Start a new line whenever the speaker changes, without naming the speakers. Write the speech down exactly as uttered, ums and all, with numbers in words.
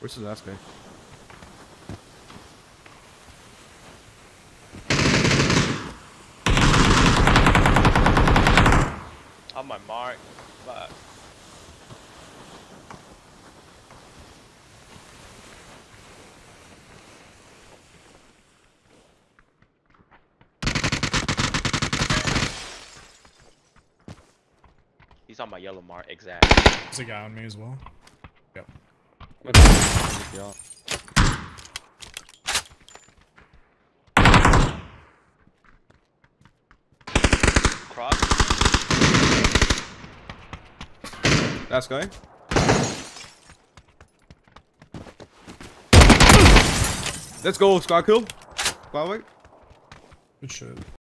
Where's the last guy?
On my mark, but he's on my yellow mark, exact.
There's a guy on me as well. Yep.
Yeah.
Cross.
Last guy. Let's go, squad kill. Squad wipe.
Good shit.